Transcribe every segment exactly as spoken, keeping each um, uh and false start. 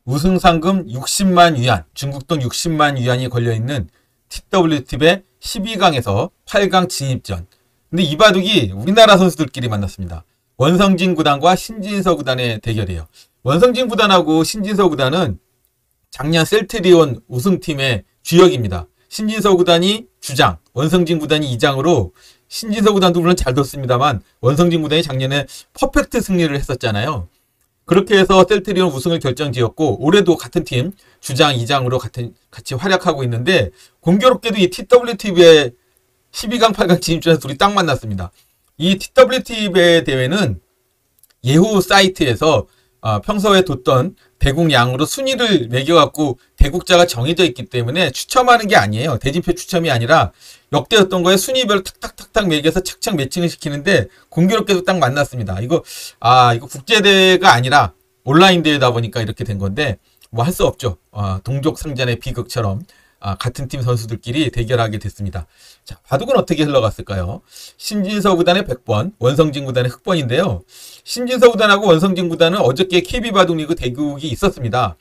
우승 상금 육십만 위안, 중국 돈 육십만 위안이 걸려있는 티더블유티의 십이 강에서 팔 강 진입전. 근데 이 바둑이 우리나라 선수들끼리 만났습니다. 원성진 구단과 신진서 구단의 대결이에요. 원성진 구단하고 신진서 구단은 작년 셀트리온 우승팀의 주역입니다. 신진서 구단이 주장, 원성진 구단이 이장으로 신진서 구단도 물론 잘 뒀습니다만 원성진 구단이 작년에 퍼펙트 승리를 했었잖아요. 그렇게 해서 셀트리온 우승을 결정지었고 올해도 같은 팀 주장, 이장으로 같은, 같이 활약하고 있는데 공교롭게도 이 티더블유티의 십이 강, 팔 강 진입전에서 둘이 딱 만났습니다. 이 티더블유티 대회는 예후 사이트에서 어, 평소에 뒀던 대국량으로 순위를 매겨갖고 대국자가 정해져 있기 때문에 추첨하는 게 아니에요. 대진표 추첨이 아니라 역대였던 거에 순위별로 탁탁탁탁 매겨서 착착 매칭을 시키는데 공교롭게도 딱 만났습니다. 이거 아 이거 국제대회가 아니라 온라인 대회다 보니까 이렇게 된 건데 뭐 할 수 없죠. 어, 동족 상잔의 비극처럼 아, 같은 팀 선수들끼리 대결하게 됐습니다. 자, 바둑은 어떻게 흘러갔을까요? 신진서 구단의 백 번, 원성진 구단의 흑번인데요. 신진서 구단하고 원성진 구단은 어저께 케이비 바둑 리그 대국이 있었습니다.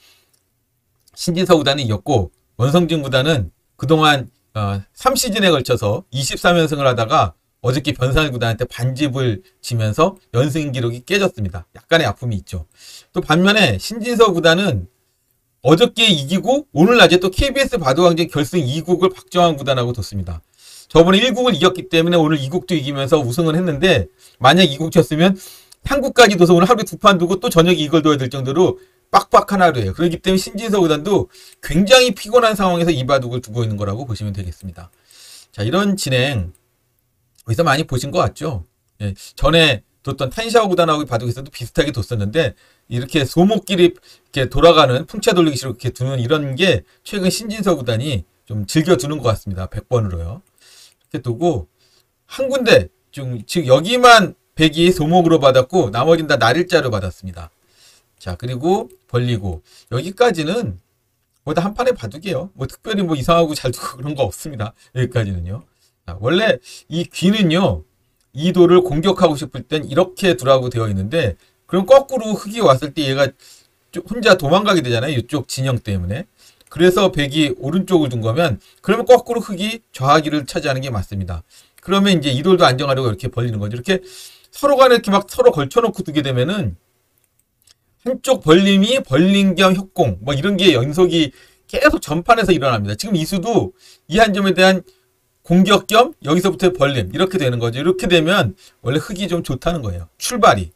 신진서 구단이 이겼고 원성진 구단은 그동안 어, 삼 시즌에 걸쳐서 이십삼 연승을 하다가 어저께 변산일 구단한테 반집을 지면서 연승 기록이 깨졌습니다. 약간의 아픔이 있죠. 또 반면에 신진서 구단은 어저께 이기고 오늘 낮에 또 케이비에스 바둑왕전 결승 이 국을 박정환 구단하고 뒀습니다. 저번에 일 국을 이겼기 때문에 오늘 이 국도 이기면서 우승을 했는데 만약 이 국 졌으면 삼 국까지 둬서 오늘 하루에 두 판 두고 또 저녁에 이걸 둬야 될 정도로 빡빡한 하루예요. 그렇기 때문에 신진서 구단도 굉장히 피곤한 상황에서 이 바둑을 두고 있는 거라고 보시면 되겠습니다. 자, 이런 진행 어디서 많이 보신 것 같죠? 예, 전에 뒀던 탄샤오 구단하고 바둑에서도 비슷하게 뒀었는데 이렇게 소목끼리 이렇게 돌아가는 풍차 돌리기식으로 이렇게 두는 이런 게 최근 신진서 구단이 좀 즐겨 두는 것 같습니다. 백 번으로요. 이렇게 두고 한 군데 좀 즉 여기만 백이 소목으로 받았고 나머지는 다 날일자로 받았습니다. 자, 그리고 벌리고 여기까지는 뭐 다 한 판의 바둑이에요. 뭐 특별히 뭐 이상하고 잘 두고 그런 거 없습니다. 여기까지는요. 자, 원래 이 귀는요. 이 도를 공격하고 싶을 땐 이렇게 두라고 되어 있는데 그럼 거꾸로 흑이 왔을 때 얘가 혼자 도망가게 되잖아요. 이쪽 진영 때문에. 그래서 백이 오른쪽을 둔 거면 그러면 거꾸로 흑이 좌하기를 차지하는 게 맞습니다. 그러면 이제 이 돌도 안정하려고 이렇게 벌리는 거죠. 이렇게 서로 간에 이렇게 막 서로 걸쳐놓고 두게 되면은 한쪽 벌림이 벌림 겸 협공 뭐 이런 게 연속이 계속 전판에서 일어납니다. 지금 이 수도 이 한 점에 대한 공격 겸 여기서부터 벌림 이렇게 되는 거죠. 이렇게 되면 원래 흑이 좀 좋다는 거예요. 출발이.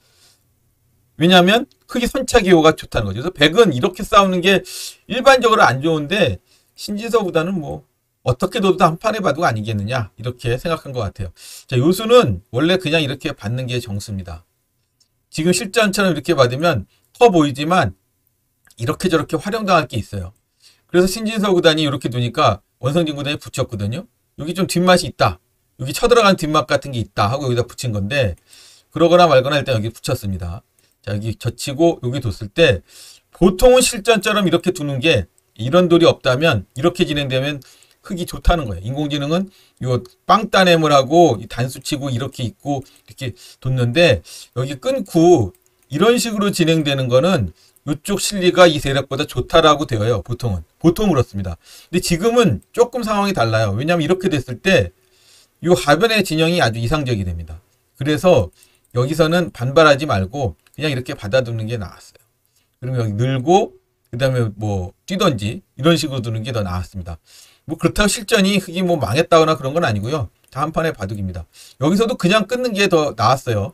왜냐하면 흑이 선차기호가 좋다는 거죠. 그래서 백은 이렇게 싸우는 게 일반적으로 안 좋은데 신진서 구단은 뭐 어떻게 둬도 한 판에 바둑 아니겠느냐 이렇게 생각한 것 같아요. 자, 요수는 원래 그냥 이렇게 받는 게 정수입니다. 지금 실전처럼 이렇게 받으면 커 보이지만 이렇게 저렇게 활용당할 게 있어요. 그래서 신진서 구단이 이렇게 두니까 원성진 구단이 붙였거든요. 여기 좀 뒷맛이 있다. 여기 쳐들어간 뒷맛 같은 게 있다 하고 여기다 붙인 건데 그러거나 말거나 일단 여기 붙였습니다. 자, 여기 젖히고 여기 뒀을 때 보통은 실전처럼 이렇게 두는 게 이런 돌이 없다면 이렇게 진행되면 흑이 좋다는 거예요. 인공지능은 요 빵따냄을 하고 단수치고 이렇게 있고 이렇게 뒀는데 여기 끊고 이런 식으로 진행되는 거는 이쪽 실리가 이 세력보다 좋다라고 되어요. 보통은. 보통 그렇습니다. 근데 지금은 조금 상황이 달라요. 왜냐하면 이렇게 됐을 때 이 하변의 진영이 아주 이상적이 됩니다. 그래서 여기서는 반발하지 말고 그냥 이렇게 받아두는 게 나았어요. 그러면 여기 늘고 그 다음에 뭐 뛰던지 이런 식으로 두는 게 더 나았습니다. 뭐 그렇다고 실전이 흑이 뭐 망했다거나 그런 건 아니고요. 다 한 판의 바둑입니다. 여기서도 그냥 끊는 게 더 나았어요.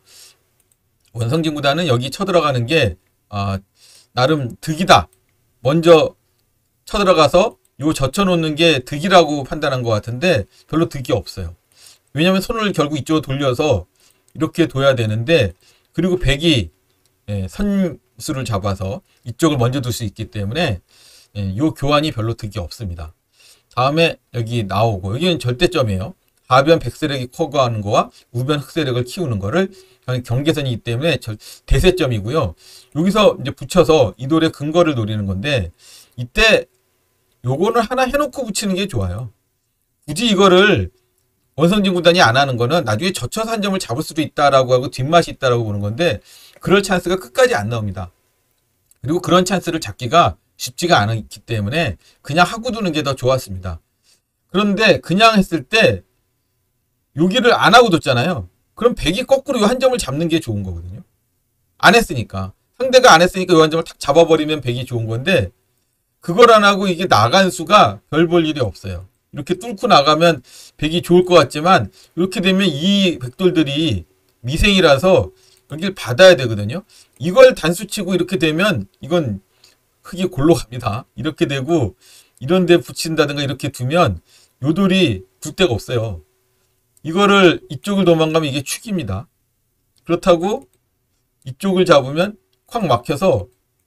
원성진 구단은 여기 쳐들어가는 게 어, 나름 득이다. 먼저 쳐들어가서 요 젖혀놓는 게 득이라고 판단한 것 같은데 별로 득이 없어요. 왜냐하면 손을 결국 이쪽으로 돌려서 이렇게 둬야 되는데 그리고 백이 예, 선수를 잡아서 이쪽을 먼저 둘 수 있기 때문에 예, 요 교환이 별로 득이 없습니다. 다음에 여기 나오고 여기는 절대점이에요. 하변 백세력이 커가는 거와 우변 흑세력을 키우는 거를 경계선이기 때문에 대세점이고요. 여기서 이제 붙여서 이 돌의 근거를 노리는 건데 이때 요거는 하나 해놓고 붙이는 게 좋아요. 굳이 이거를 원성진 구단이 안 하는 거는 나중에 젖혀서 한 점을 잡을 수도 있다라고 하고 뒷맛이 있다라고 보는 건데 그럴 찬스가 끝까지 안 나옵니다. 그리고 그런 찬스를 잡기가 쉽지가 않기 때문에 그냥 하고 두는 게 더 좋았습니다. 그런데 그냥 했을 때 여기를 안 하고 뒀잖아요. 그럼 백이 거꾸로 이 한 점을 잡는 게 좋은 거거든요. 안 했으니까. 상대가 안 했으니까 이 한 점을 탁 잡아버리면 백이 좋은 건데 그걸 안 하고 이게 나간 수가 별 볼 일이 없어요. 이렇게 뚫고 나가면 백이 좋을 것 같지만 이렇게 되면 이 백돌들이 미생이라서 여기를 받아야 되거든요. 이걸 단수치고 이렇게 되면 이건 흙이 골로 갑니다. 이렇게 되고 이런 데 붙인다든가 이렇게 두면 요 돌이 둘 데가 없어요. 이거를 이쪽을 도망가면 이게 축입니다. 그렇다고 이쪽을 잡으면 콱 막혀서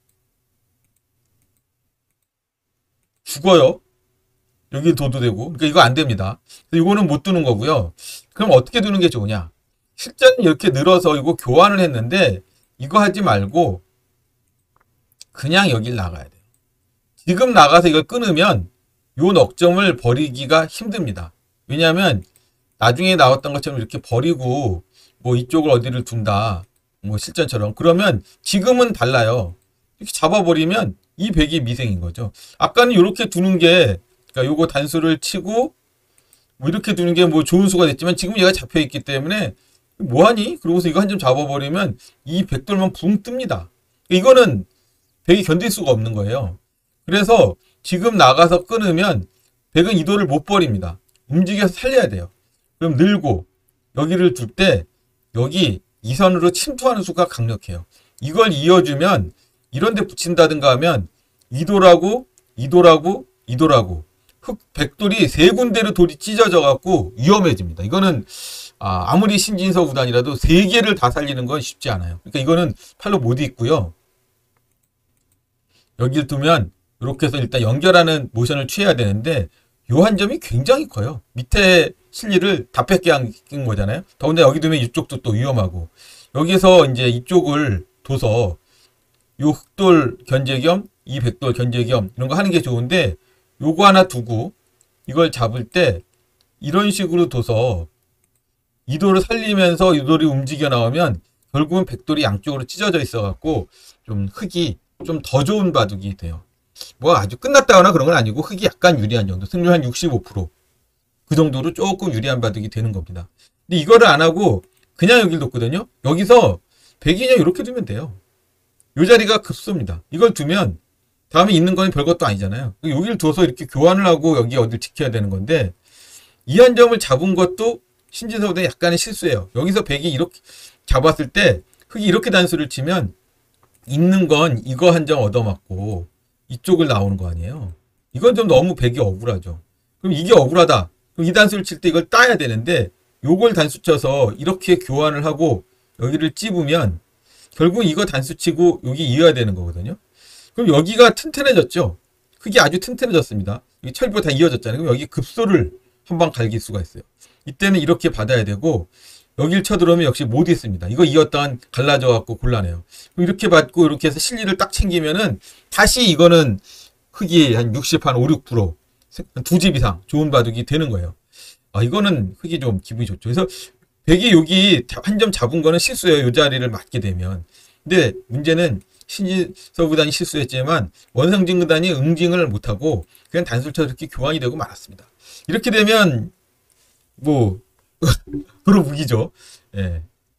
죽어요. 여기 둬도 되고. 그러니까 이거 안 됩니다. 이거는 못 두는 거고요. 그럼 어떻게 두는 게 좋으냐? 실전 이렇게 늘어서 이거 교환을 했는데 이거 하지 말고 그냥 여길 나가야 돼요. 지금 나가서 이걸 끊으면 요 넉점을 버리기가 힘듭니다. 왜냐하면 나중에 나왔던 것처럼 이렇게 버리고 뭐 이쪽을 어디를 둔다. 뭐 실전처럼. 그러면 지금은 달라요. 이렇게 잡아버리면 이 백이 미생인 거죠. 아까는 이렇게 두는 게 그러니까 요거 단수를 치고 뭐 이렇게 두는 게 뭐 좋은 수가 됐지만 지금 얘가 잡혀 있기 때문에 뭐하니? 그러고서 이거 한 점 잡아버리면 이 백돌만 붕 뜹니다. 이거는 백이 견딜 수가 없는 거예요. 그래서 지금 나가서 끊으면 백은 이 돌을 못 버립니다. 움직여서 살려야 돼요. 그럼 늘고 여기를 둘 때 여기 이 선으로 침투하는 수가 강력해요. 이걸 이어주면 이런 데 붙인다든가 하면 이 돌하고 이 돌하고 이 돌하고 흑 백돌이 세 군데로 돌이 찢어져 갖고 위험해집니다. 이거는 아, 아무리 신진서 구단이라도 세 개를 다 살리는 건 쉽지 않아요. 그러니까 이거는 팔로 못 잇고요. 여기를 두면 이렇게 해서 일단 연결하는 모션을 취해야 되는데 요 한 점이 굉장히 커요. 밑에 실리를 다 뺏게 한 거잖아요. 더군다나 여기 두면 이쪽도 또 위험하고 여기서 이제 이쪽을 둬서 요 흑돌 견제 겸 이 백돌 견제 겸 이런 거 하는 게 좋은데 요거 하나 두고 이걸 잡을 때 이런 식으로 둬서 이 돌을 살리면서 이 돌이 움직여 나오면 결국은 백돌이 양쪽으로 찢어져 있어 갖고 좀 흙이 좀 더 좋은 바둑이 돼요. 뭐 아주 끝났다거나 그런 건 아니고 흙이 약간 유리한 정도, 승률 한 육십오 퍼센트 그 정도로 조금 유리한 바둑이 되는 겁니다. 근데 이거를 안 하고 그냥 여기를 뒀거든요. 여기서 백이 그냥 이렇게 두면 돼요. 이 자리가 급소입니다. 이걸 두면 다음에 있는 건 별것도 아니잖아요. 여기를 둬서 이렇게 교환을 하고 여기 어디를 지켜야 되는 건데 이 한 점을 잡은 것도 신진서보다 약간의 실수예요. 여기서 백이 이렇게 잡았을 때 흙이 이렇게 단수를 치면 있는 건 이거 한 점 얻어맞고 이쪽을 나오는 거 아니에요. 이건 좀 너무 백이 억울하죠. 그럼 이게 억울하다. 그럼 이 단수를 칠 때 이걸 따야 되는데 요걸 단수 쳐서 이렇게 교환을 하고 여기를 찝으면 결국 이거 단수 치고 여기 이어야 되는 거거든요. 그럼 여기가 튼튼해졌죠. 흙이 아주 튼튼해졌습니다. 여기 철부가 다 이어졌잖아요. 그럼 여기 급소를 한방 갈길 수가 있어요. 이때는 이렇게 받아야 되고 여길 쳐들어오면 역시 못 있습니다. 이거 이었다간 갈라져 갖고 곤란해요. 이렇게 받고 이렇게 해서 실리를 딱 챙기면은 다시 이거는 흙이 한 육십, 한 오, 육 퍼센트 두 집 이상 좋은 바둑이 되는 거예요. 아, 이거는 흙이 좀 기분이 좋죠. 그래서 백이 여기 한 점 잡은 거는 실수예요. 이 자리를 맞게 되면. 근데 문제는 신진서 구단이 실수했지만 원성진 구단이 응징을 못하고 그냥 단술쳐 이렇게 교환이 되고 말았습니다. 이렇게 되면 뭐 도로 무기죠. 예.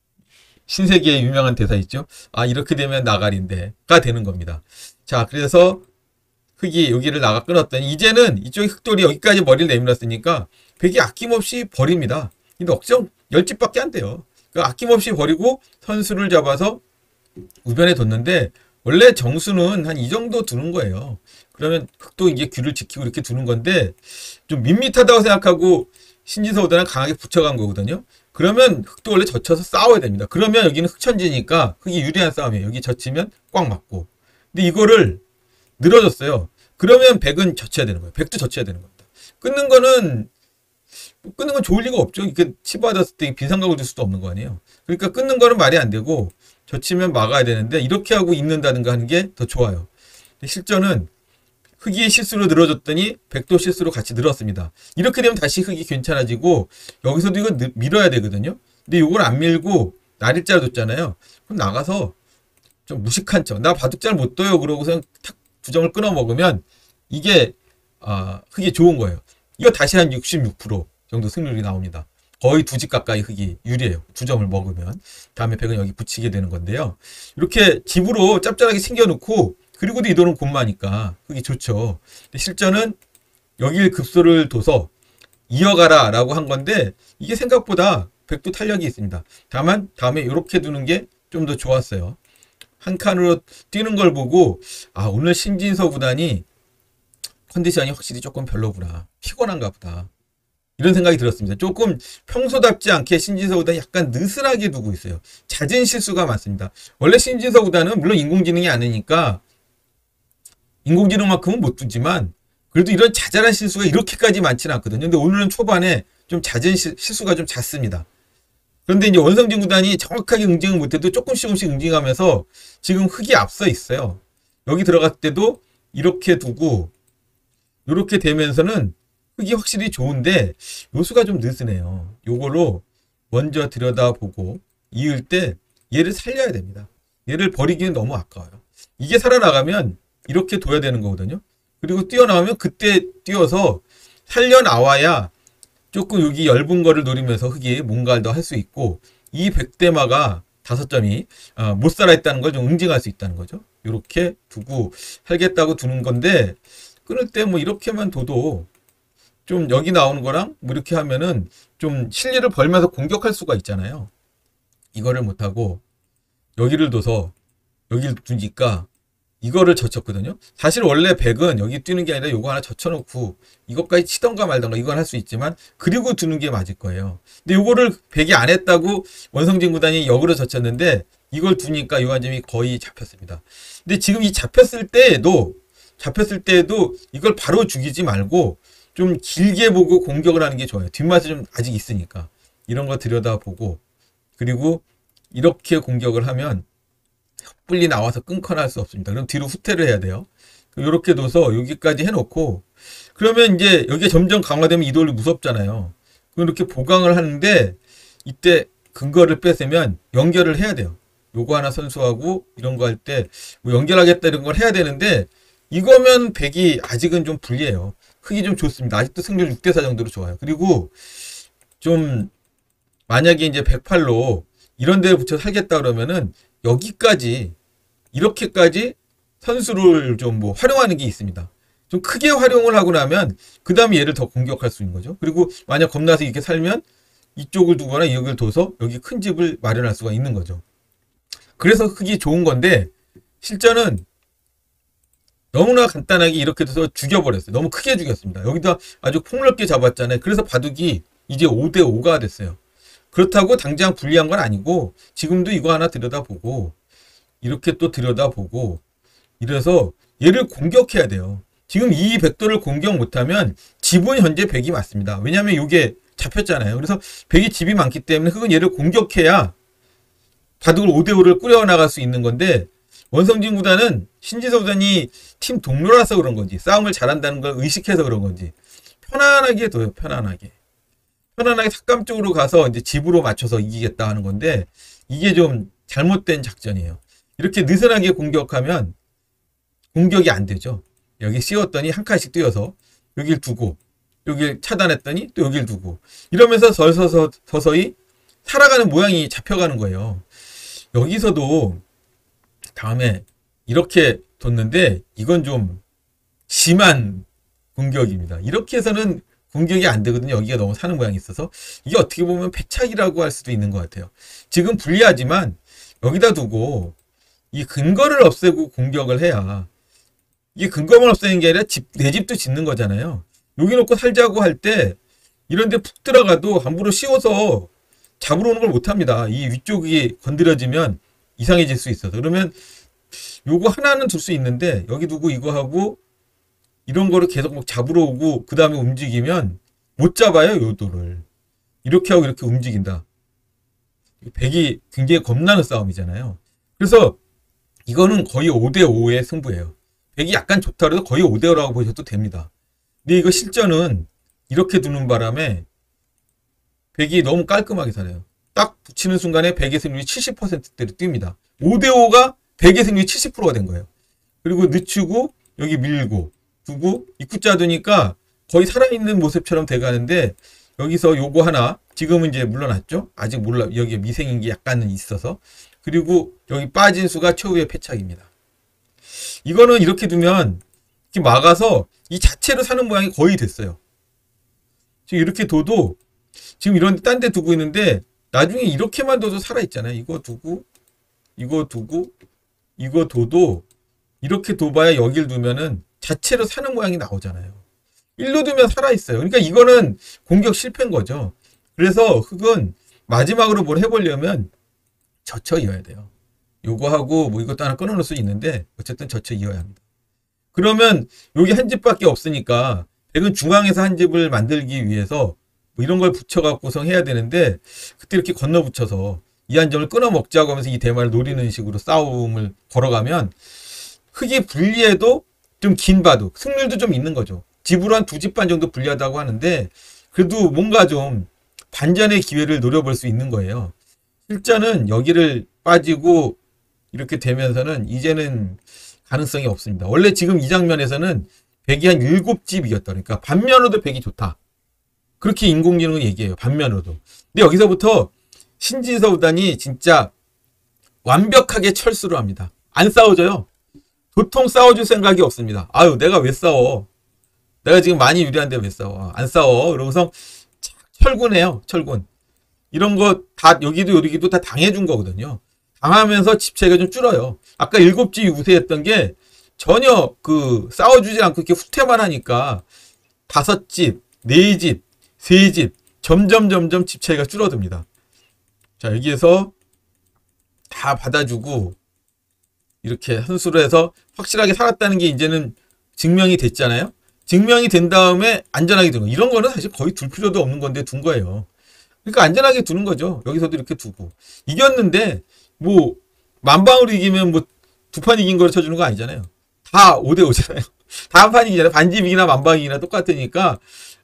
신세계의 유명한 대사 있죠. 아, 이렇게 되면 나가리인데가 되는 겁니다. 자, 그래서 흙이 여기를 나가 끊었더니 이제는 이쪽에 흑돌이 여기까지 머리를 내밀었으니까 백이 아낌없이 버립니다. 이 넉점 열 집밖에 안 돼요. 그러니까 아낌없이 버리고 선수를 잡아서 우변에 뒀는데 원래 정수는 한 이 정도 두는 거예요. 그러면 흑도 이제 귀를 지키고 이렇게 두는 건데 좀 밋밋하다고 생각하고 신진서 구단은 강하게 붙여간 거거든요. 그러면 흑도 원래 젖혀서 싸워야 됩니다. 그러면 여기는 흑천지니까 흑이 유리한 싸움이에요. 여기 젖히면 꽉 맞고. 근데 이거를 늘어졌어요. 그러면 백은 젖혀야 되는 거예요. 백도 젖혀야 되는 겁니다. 끊는 거는 끊는 건 좋을 리가 없죠. 이렇게 치받았을 때 빈상각을 줄 수도 없는 거 아니에요. 그러니까 끊는 거는 말이 안 되고 젖히면 막아야 되는데 이렇게 하고 있는다든가 하는 게 더 좋아요. 근데 실전은 흙이 실수로 늘어졌더니 백도 실수로 같이 늘었습니다. 이렇게 되면 다시 흙이 괜찮아지고 여기서도 이거 밀어야 되거든요. 근데 이걸 안 밀고 날일자로 뒀잖아요. 그럼 나가서 좀 무식한 척, 나 바둑 잘 못 둬요 그러고서 탁 두 점을 끊어 먹으면 이게 아, 흙이 좋은 거예요. 이거 다시 한 육십육 퍼센트 정도 승률이 나옵니다. 거의 두 집 가까이 흙이 유리해요. 두 점을 먹으면. 다음에 백은 여기 붙이게 되는 건데요. 이렇게 집으로 짭짤하게 챙겨놓고 그리고도 이 돌은 곤마니까 흙이 좋죠. 근데 실전은 여길 급소를 둬서 이어가라 라고 한 건데 이게 생각보다 백도 탄력이 있습니다. 다만 다음에 이렇게 두는 게 좀 더 좋았어요. 한 칸으로 뛰는 걸 보고 아 오늘 신진서 구단이 컨디션이 확실히 조금 별로구나. 피곤한가 보다. 이런 생각이 들었습니다. 조금 평소답지 않게 신진서 구단이 약간 느슨하게 두고 있어요. 잦은 실수가 많습니다. 원래 신진서 구단은 물론 인공지능이 아니니까 인공지능만큼은 못 두지만 그래도 이런 자잘한 실수가 이렇게까지 많지는 않거든요. 근데 오늘은 초반에 좀 잦은 시, 실수가 좀 잦습니다. 그런데 이제 원성진 구단이 정확하게 응징을 못해도 조금씩 조금씩 응징하면서 지금 흙이 앞서 있어요. 여기 들어갔을 때도 이렇게 두고 이렇게 되면서는 흙이 확실히 좋은데 요수가 좀 느슨해요. 요걸로 먼저 들여다보고 이을 때 얘를 살려야 됩니다. 얘를 버리기는 너무 아까워요. 이게 살아나가면 이렇게 둬야 되는 거거든요. 그리고 뛰어나오면 그때 뛰어서 살려나와야 조금 여기 얇은 거를 노리면서 흙이 뭔가를 더 할 수 있고 이 백대마가 다섯 점이 못 살아있다는 걸 좀 응징할 수 있다는 거죠. 이렇게 두고 살겠다고 두는 건데 끊을 때 뭐 이렇게만 둬도 좀 여기 나오는 거랑 뭐 이렇게 하면은 좀 실리를 벌면서 공격할 수가 있잖아요. 이거를 못하고 여기를 둬서 여기를 두니까 이거를 젖혔거든요. 사실 원래 백은 여기 뛰는 게 아니라 요거 하나 젖혀놓고 이것까지 치던가 말던가 이건 할 수 있지만 그리고 두는 게 맞을 거예요. 근데 요거를 백이 안 했다고 원성진 구단이 역으로 젖혔는데 이걸 두니까 요 한 점이 거의 잡혔습니다. 근데 지금 이 잡혔을 때에도 잡혔을 때에도 이걸 바로 죽이지 말고 좀 길게 보고 공격을 하는 게 좋아요. 뒷맛이 좀 아직 있으니까 이런 거 들여다보고 그리고 이렇게 공격을 하면 섣불리 나와서 끊거나 할 수 없습니다. 그럼 뒤로 후퇴를 해야 돼요. 이렇게 둬서 여기까지 해놓고 그러면 이제 여기가 점점 강화되면 이 돌이 무섭잖아요. 이렇게 보강을 하는데 이때 근거를 뺏으면 연결을 해야 돼요. 요거 하나 선수하고 이런 거 할 때 뭐 연결하겠다 이런 걸 해야 되는데 이거면 백이 아직은 좀 불리해요. 흙이 좀 좋습니다. 아직도 승률 육 대 사 정도로 좋아요. 그리고 좀 만약에 이제 백팔로 이런 데를 붙여 살겠다 그러면은 여기까지 이렇게까지 선수를 좀 뭐 활용하는 게 있습니다. 좀 크게 활용을 하고 나면 그 다음에 얘를 더 공격할 수 있는 거죠. 그리고 만약 겁나서 이렇게 살면 이쪽을 두거나 여기를 둬서 여기 큰 집을 마련할 수가 있는 거죠. 그래서 흙이 좋은 건데 실전은 너무나 간단하게 이렇게 돼서 죽여버렸어요. 너무 크게 죽였습니다. 여기다 아주 폭넓게 잡았잖아요. 그래서 바둑이 이제 오 대 오가 됐어요. 그렇다고 당장 불리한 건 아니고 지금도 이거 하나 들여다보고 이렇게 또 들여다보고 이래서 얘를 공격해야 돼요. 지금 이 백도를 공격 못하면 집은 현재 백이 맞습니다. 왜냐하면 이게 잡혔잖아요. 그래서 백이 집이 많기 때문에 흙은 얘를 공격해야 바둑을 오 대 오를 꾸려나갈 수 있는 건데 원성진 구단은 신진서 구단이 팀 동료라서 그런 건지 싸움을 잘한다는 걸 의식해서 그런 건지 편안하게 둬요. 편안하게. 편안하게 삭감 쪽으로 가서 이제 집으로 맞춰서 이기겠다 하는 건데 이게 좀 잘못된 작전이에요. 이렇게 느슨하게 공격하면 공격이 안 되죠. 여기 씌웠더니 한 칸씩 뛰어서 여길 두고 여길 차단했더니 또 여길 두고 이러면서 서서, 서서히 살아가는 모양이 잡혀가는 거예요. 여기서도 다음에 이렇게 뒀는데 이건 좀 심한 공격입니다. 이렇게 해서는 공격이 안 되거든요. 여기가 너무 사는 모양이 있어서 이게 어떻게 보면 패착이라고 할 수도 있는 것 같아요. 지금 불리하지만 여기다 두고 이 근거를 없애고 공격을 해야 이게 근거만 없애는 게 아니라 집, 내 집도 짓는 거잖아요. 여기 놓고 살자고 할 때 이런 데 푹 들어가도 함부로 씌워서 잡으러 오는 걸 못합니다. 이 위쪽이 건드려지면 이상해질 수 있어서 그러면 요거 하나는 둘 수 있는데 여기 두고 이거 하고 이런 거를 계속 막 잡으러 오고 그 다음에 움직이면 못 잡아요. 요 돌을 이렇게 하고 이렇게 움직인다. 백이 굉장히 겁나는 싸움이잖아요. 그래서 이거는 거의 오 대 오의 승부예요. 백이 약간 좋다 그래도 거의 오 대 오라고 보셔도 됩니다. 근데 이거 실전은 이렇게 두는 바람에 백이 너무 깔끔하게 살아요. 딱 붙이는 순간에 백의 승률이 칠십 퍼센트대로 뜁니다. 오 대 오가 백의 승률이 칠십 퍼센트가 된 거예요. 그리고 늦추고 여기 밀고 두고 입구자 두니까 거의 살아있는 모습처럼 돼가는데 여기서 요거 하나 지금은 이제 물러났죠. 아직 몰라 여기에 미생인 게 약간은 있어서 그리고 여기 빠진 수가 최후의 패착입니다. 이거는 이렇게 두면 이렇게 막아서 이 자체로 사는 모양이 거의 됐어요. 지금 이렇게 둬도 지금 이런 딴 데 두고 있는데 나중에 이렇게만 둬도 살아있잖아요. 이거 두고 이거 두고 이거 둬도 이렇게 둬봐야 여길 두면은 자체로 사는 모양이 나오잖아요. 일로 두면 살아있어요. 그러니까 이거는 공격 실패인 거죠. 그래서 흙은 마지막으로 뭘 해보려면 젖혀 이어야 돼요. 요거 하고 뭐 이것도 하나 끊어놓을 수 있는데 어쨌든 젖혀 이어야 합니다. 그러면 여기 한 집밖에 없으니까 백은 중앙에서 한 집을 만들기 위해서 뭐 이런 걸 붙여갖고서 해야 되는데 그때 이렇게 건너 붙여서 이 한 점을 끊어 먹자고 하면서 이 대마를 노리는 식으로 싸움을 걸어가면 흙이 불리해도 좀 긴 바둑, 승률도 좀 있는 거죠. 집으로 한 두 집 반 정도 불리하다고 하는데 그래도 뭔가 좀 반전의 기회를 노려볼 수 있는 거예요. 실전은 여기를 빠지고 이렇게 되면서는 이제는 가능성이 없습니다. 원래 지금 이 장면에서는 백이 한 일곱 집 이겼다. 그러니까 반면으로도 백이 좋다. 그렇게 인공지능은 얘기해요. 반면으로도. 근데 여기서부터 신진서 구단이 진짜 완벽하게 철수를 합니다. 안 싸워져요. 도통 싸워줄 생각이 없습니다. 아유 내가 왜 싸워. 내가 지금 많이 유리한데 왜 싸워. 안 싸워. 그러고서 철군해요. 철군. 이런 거 다 여기도 여기도 다 당해준 거거든요. 당하면서 집 차이가 좀 줄어요. 아까 일곱 집이 우세했던 게 전혀 그 싸워주지 않고 이렇게 후퇴만 하니까 다섯 집, 네 집, 세 집 점점 점점 집 차이가 줄어듭니다. 자 여기에서 다 받아주고 이렇게 한수로 해서 확실하게 살았다는 게 이제는 증명이 됐잖아요. 증명이 된 다음에 안전하게 두는 거. 이런 거는 사실 거의 둘 필요도 없는 건데 둔 거예요. 그러니까 안전하게 두는 거죠. 여기서도 이렇게 두고. 이겼는데 뭐 만방으로 이기면 뭐 두 판 이긴 거로 쳐주는 거 아니잖아요. 다 오 대 오잖아요. 다 한 판 이기잖아요. 반집이기나 만방이기나 똑같으니까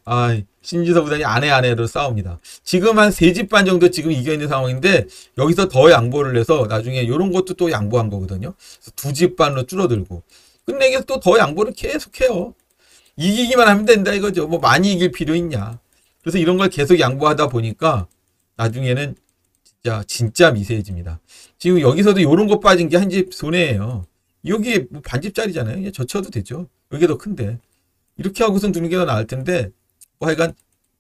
아 신진서 구단이 안해 안해로 싸웁니다. 지금 한 세 집 반 정도 지금 이겨있는 상황인데 여기서 더 양보를 해서 나중에 이런 것도 또 양보한 거거든요. 두 집 반으로 줄어들고 끝내기 위해서 또 더 양보를 계속해요. 이기기만 하면 된다 이거죠. 뭐 많이 이길 필요 있냐. 그래서 이런 걸 계속 양보하다 보니까 나중에는 진짜 진짜 미세해집니다. 지금 여기서도 이런 거 빠진 게 한 집 손해예요. 여기 뭐 반집짜리잖아요. 이제 젖혀도 되죠. 여기가 더 큰데 이렇게 하고선 두는 게 더 나을 텐데 뭐 하여간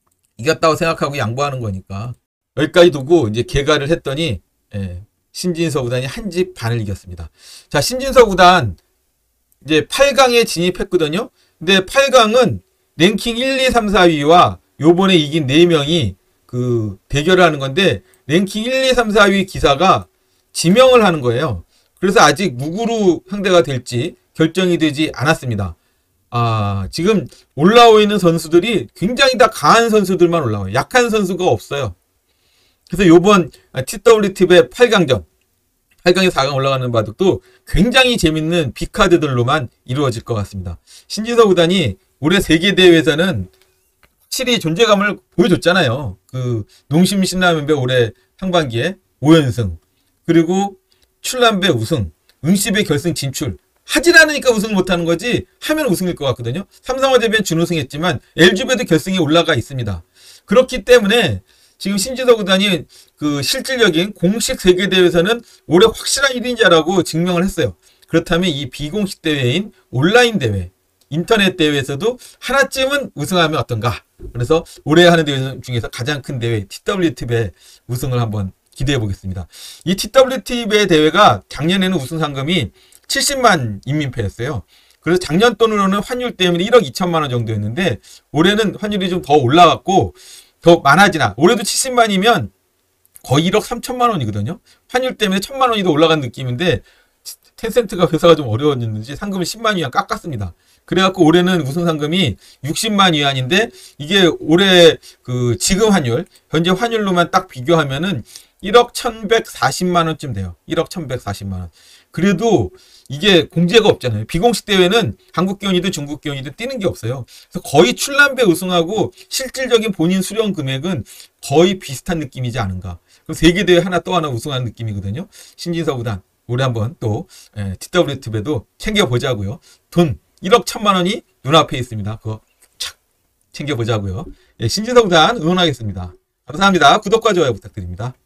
이겼다고 생각하고 양보하는 거니까 여기까지 두고 이제 개가를 했더니 예, 신진서 구단이 한 집 반을 이겼습니다. 자 신진서 구단 이제 팔 강에 진입했거든요. 근데 팔 강은 랭킹 일, 이, 삼, 사 위와 요번에 이긴 네 명이 그 대결을 하는 건데 랭킹 일, 이, 삼, 사 위 기사가 지명을 하는 거예요. 그래서 아직 누구로 상대가 될지 결정이 되지 않았습니다. 아, 지금 올라오고 있는 선수들이 굉장히 다 강한 선수들만 올라와요. 약한 선수가 없어요. 그래서 요번 티더블유티의 팔 강전, 팔 강에 사 강 올라가는 바둑도 굉장히 재밌는 빅카드들로만 이루어질 것 같습니다. 신진서 구단이 올해 세계대회에서는 확실히 존재감을 보여줬잖아요. 그 농심 신라면배 올해 상반기에 오 연승, 그리고 출란배 우승, 응시배 결승 진출. 하질 않으니까 우승을 못하는 거지 하면 우승일 것 같거든요. 삼성화재배는 준우승했지만 엘지배도 결승에 올라가 있습니다. 그렇기 때문에 지금 신진서 구단이 그 실질적인 공식 세계대회에서는 올해 확실한 일 인자라고 증명을 했어요. 그렇다면 이 비공식 대회인 온라인 대회, 인터넷 대회에서도 하나쯤은 우승하면 어떤가. 그래서 올해 하는 대회 중에서 가장 큰 대회 티더블유티의 우승을 한번 기대해 보겠습니다. 이 티더블유티의 대회가 작년에는 우승 상금이 칠십만 인민폐였어요. 그래서 작년 돈으로는 환율 때문에 일억 이천만 원 정도였는데 올해는 환율이 좀 더 올라갔고 더 많아지나. 올해도 칠십만이면 거의 일억 삼천만 원이거든요. 환율 때문에 천만 원이 더 올라간 느낌인데 텐센트가 회사가 좀 어려웠는지 상금을 십만 위안 깎았습니다. 그래갖고 올해는 우승 상금이 육십만 위안인데 이게 올해 그 지금 환율, 현재 환율로만 딱 비교하면은 일억 천백사십만 원쯤 돼요. 일억 천백사십만 원. 그래도 이게 공제가 없잖아요. 비공식 대회는 한국 기원이든 중국 기원이든 뛰는 게 없어요. 그래서 거의 출란배 우승하고 실질적인 본인 수령 금액은 거의 비슷한 느낌이지 않은가. 그럼 세계대회 하나 또 하나 우승하는 느낌이거든요. 신진서 구단 우리 한번 또 예, 티더블유티비에도 챙겨보자고요. 돈 일억 천만 원이 눈앞에 있습니다. 그거 착 챙겨보자고요. 예, 신진성단 응원하겠습니다. 감사합니다. 구독과 좋아요 부탁드립니다.